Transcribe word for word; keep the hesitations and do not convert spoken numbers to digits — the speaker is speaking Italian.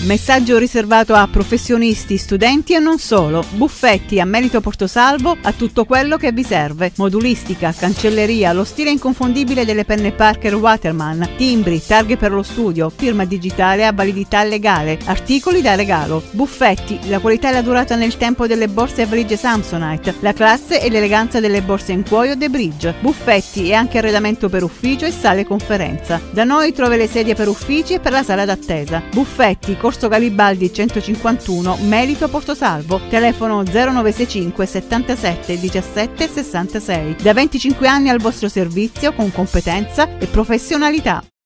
Messaggio riservato a professionisti, studenti e non solo. Buffetti, ammonito Portosalvo, a tutto quello che vi serve. Modulistica, cancelleria, lo stile inconfondibile delle penne Parker Waterman, timbri, targhe per lo studio, firma digitale a validità legale, articoli da regalo. Buffetti, la qualità e la durata nel tempo delle borse a valigie Samsonite, la classe e l'eleganza delle borse in cuoio The Bridge. Buffetti e anche arredamento per ufficio e sale conferenza. Da noi trovi le sedie per uffici e per la sala d'attesa. Buffetti, Corso Garibaldi centocinquantuno, Melito Portosalvo, telefono zero nove sei cinque settantasette diciassette sessantasei. Da venticinque anni al vostro servizio con competenza e professionalità.